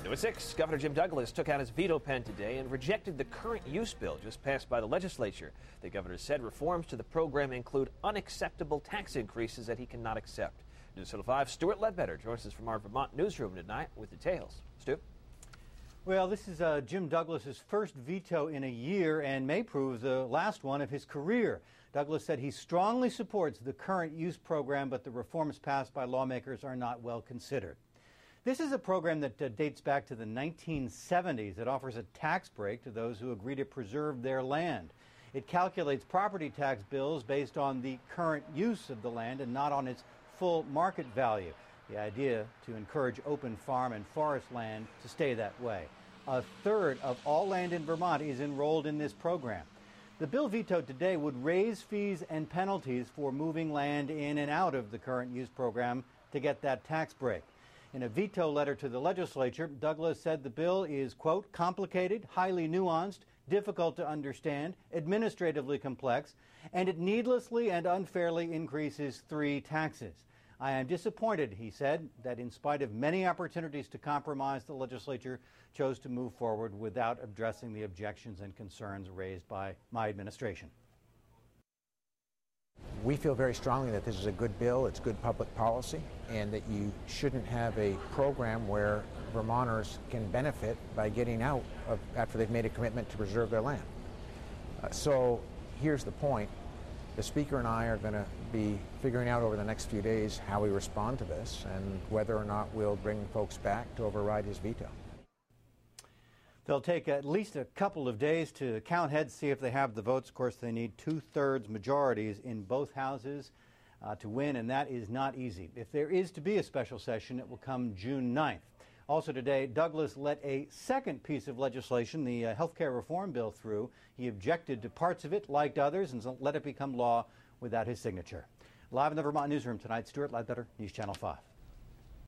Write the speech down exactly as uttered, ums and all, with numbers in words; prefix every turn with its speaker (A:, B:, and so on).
A: New at six, Governor Jim Douglas took out his veto pen today and rejected the current use bill just passed by the legislature. The governor said reforms to the program include unacceptable tax increases that he cannot accept. News Channel five, Stuart Ledbetter joins us from our Vermont newsroom tonight with details. Stu?
B: Well, this is uh, Jim Douglas's first veto in a year and may prove the last one of his career. Douglas said he strongly supports the current use program, but the reforms passed by lawmakers are not well considered. This is a program that uh, dates back to the nineteen seventies. It offers a tax break to those who agree to preserve their land. It calculates property tax bills based on the current use of the land and not on its full market value. The idea to encourage open farm and forest land to stay that way. A third of all land in Vermont is enrolled in this program. The bill vetoed today would raise fees and penalties for moving land in and out of the current use program to get that tax break. In a veto letter to the legislature, Douglas said the bill is, quote, complicated, highly nuanced, difficult to understand, administratively complex, and it needlessly and unfairly increases three taxes. I am disappointed, he said, that in spite of many opportunities to compromise, the legislature chose to move forward without addressing the objections and concerns raised by my administration.
C: We feel very strongly that this is a good bill, it's good public policy, and that you shouldn't have a program where Vermonters can benefit by getting out of, after they've made a commitment to preserve their land. Uh, so here's the point. The Speaker and I are going to be figuring out over the next few days how we respond to this and whether or not we'll bring folks back to override his veto.
B: They'll take at least a couple of days to count heads, see if they have the votes. Of course, they need two-thirds majorities in both houses uh, to win, and that is not easy. If there is to be a special session, it will come June ninth. Also today, Douglas let a second piece of legislation, the uh, health care reform bill, through. He objected to parts of it, liked others, and let it become law without his signature. Live in the Vermont newsroom tonight, Stuart Ledbetter, News Channel five.